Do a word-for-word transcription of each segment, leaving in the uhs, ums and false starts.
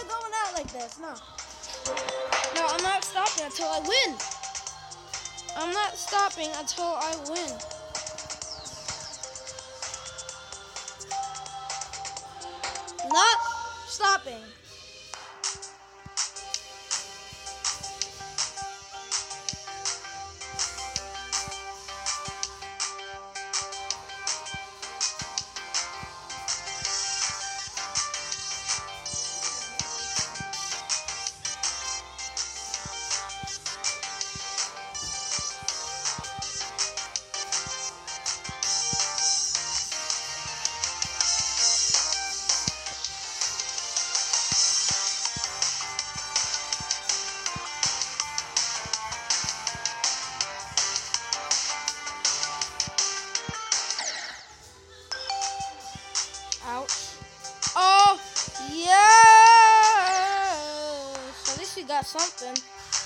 not going out like this. No. No, I'm not stopping until I win. I'm not stopping until I win. Not stopping. Ouch. Oh, yes! At least we got something.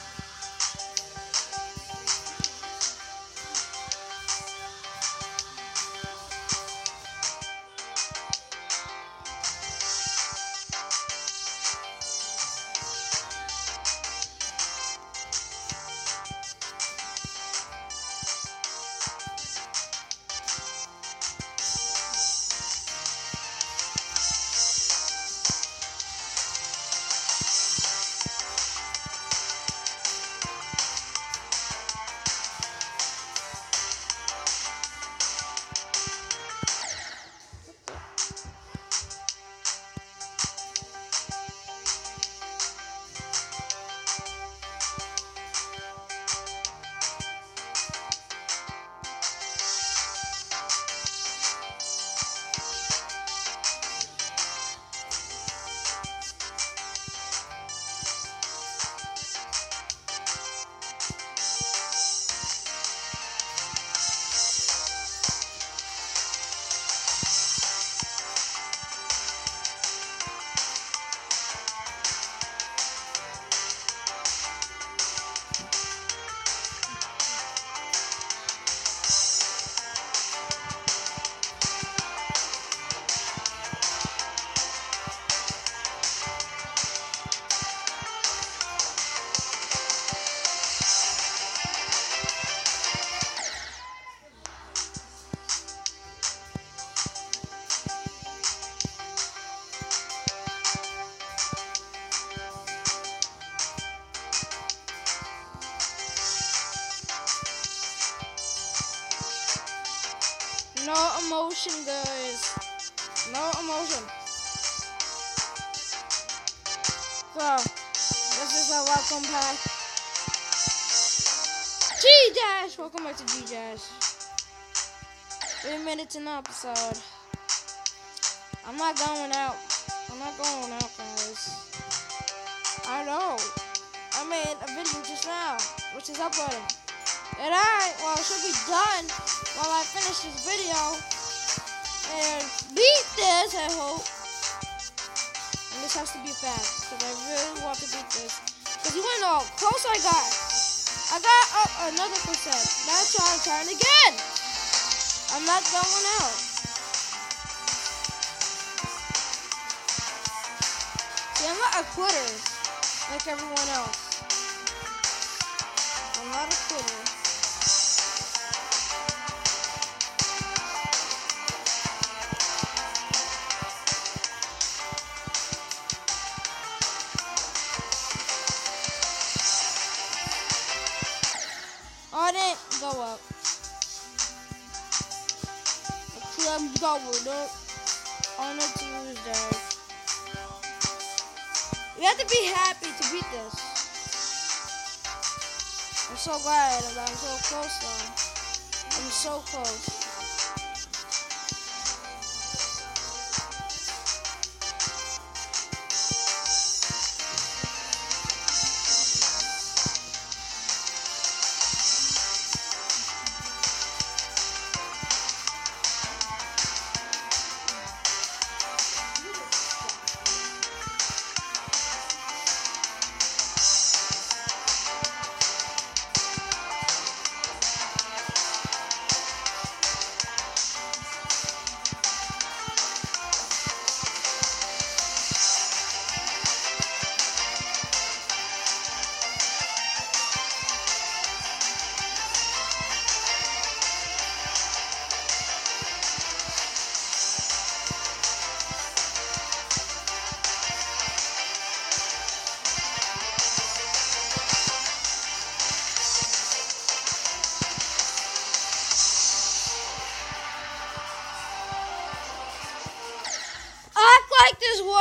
No emotion, guys. No emotion. So, this is a welcome pack. G-Dash! Welcome back to G-Dash. Three minutes in the episode. I'm not going out. I'm not going out, guys. I know. I made a video just now, which is uploading. And I, well, it should be done while I finish this video and beat this, I hope. And this has to be fast, because I really want to beat this. Because you want to know how close I got. I got up another percent. That's why I'm trying again. I'm not going out. See, I'm not a quitter like everyone else. I'm not a quitter. I didn't go up. I'm going up on a Tuesday. You have to be happy to beat this. I'm so glad that I'm so close though. I'm so close.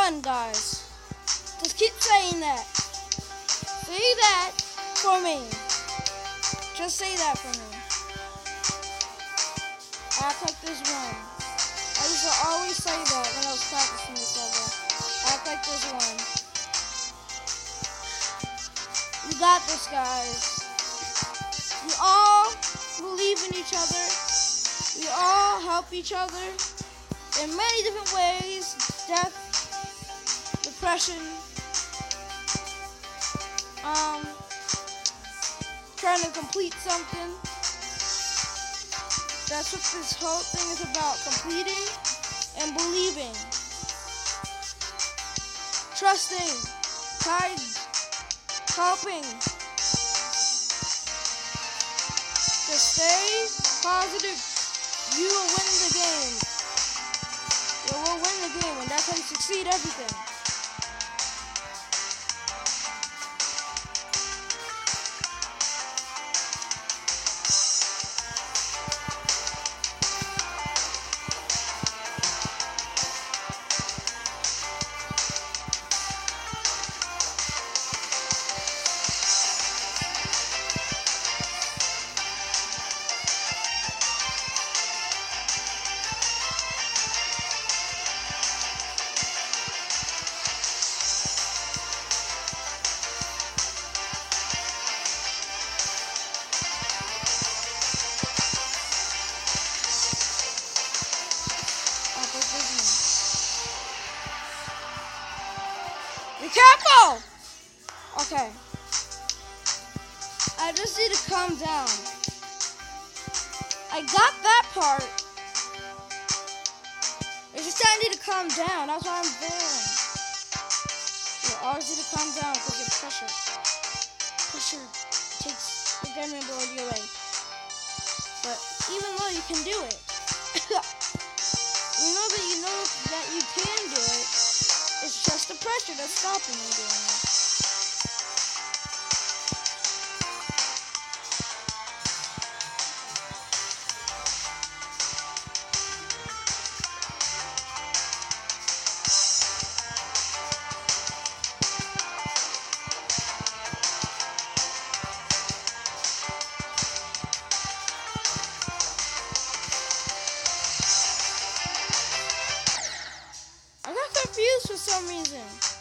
one, guys. Just keep saying that. Say that for me. Just say that for me. Act like there's one. I used to always say that when I was practicing this level. Act like there's one. We got this, guys. We all believe in each other. We all help each other in many different ways. Death, depression, um, trying to complete something. That's what this whole thing is about, completing and believing. Trusting, kind, helping. Just stay positive. You will win the game. You will win the game, and that's how you succeed everything. Be careful! Okay. I just need to calm down. I got that part. It's just that I need to calm down. That's why I'm failing. You always need to calm down because your pressure. Pressure takes the gaming ability away. But even though you can do it, you know that you know that you can do it. It's just the pressure that's stopping you doing it. I got confused for some reason.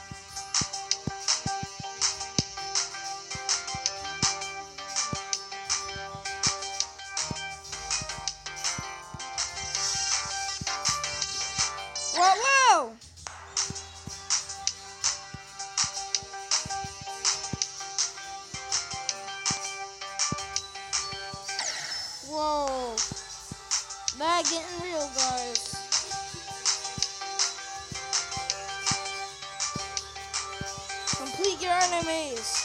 Whoa, whoa! Whoa. That getting real, guys. Complete your enemies.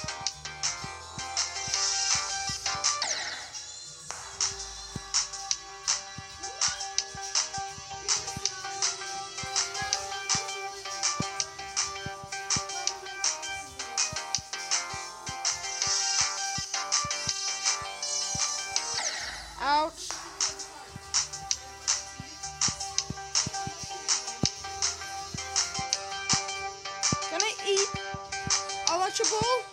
Ouch. Can I eat a lunchable?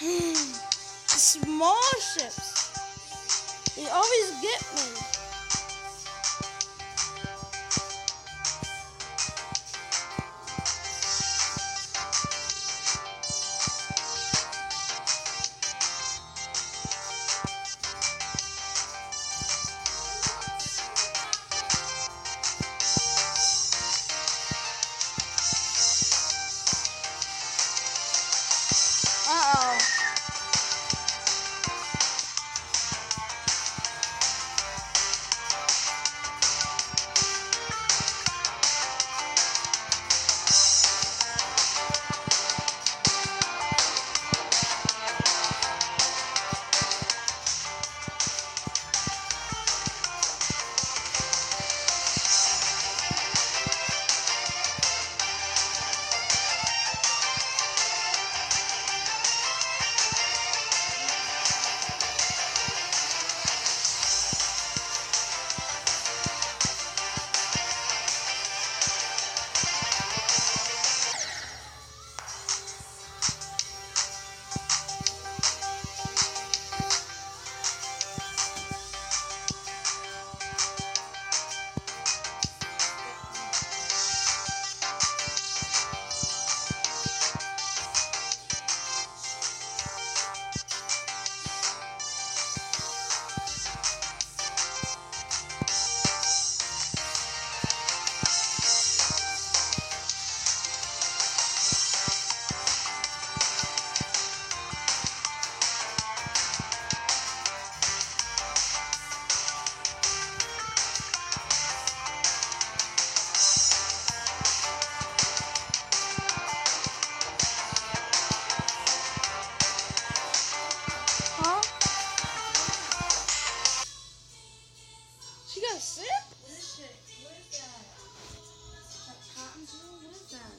Small ships. They always get me. Uh-oh. Huh? She got sick? What is it? What is that? That cotton wool? What is that?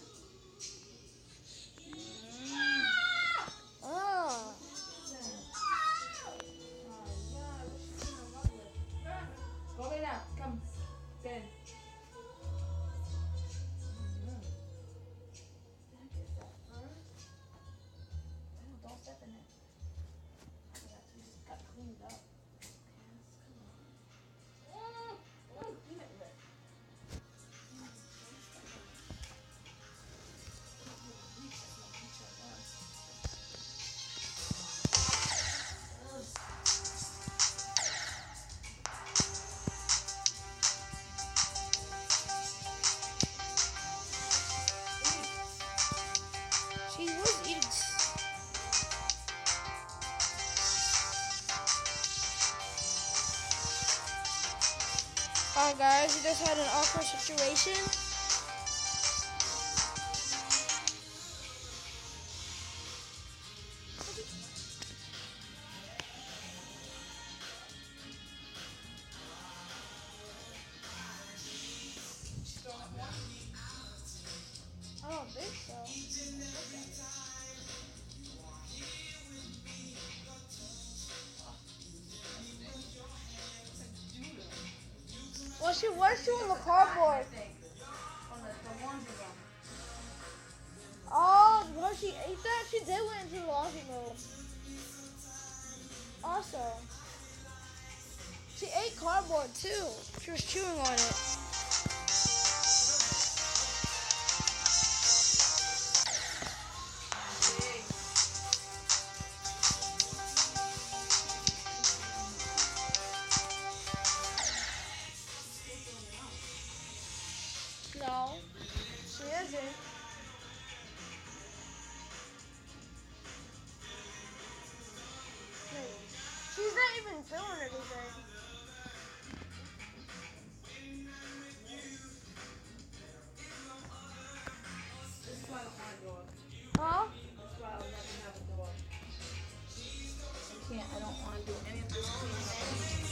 Oh. What is that? Oh, yeah. What's she in love with? Go lay down. Come. Get in. Mm. Did I get that first? Oh, don't step in it. Yeah, we just got cleaned up. She was eating. Alright guys, we just had an awkward situation. I don't think so. Well, she was chewing the cardboard. Oh, when she ate that, she did went into the laundry mode. Also, she ate cardboard too. She was chewing on it. No, she isn't. Wait, she's not even doing anything. This is why I don't want a dog. Huh? That's why I'll never have a dog. I can't. I don't want to do any of this cleaning up.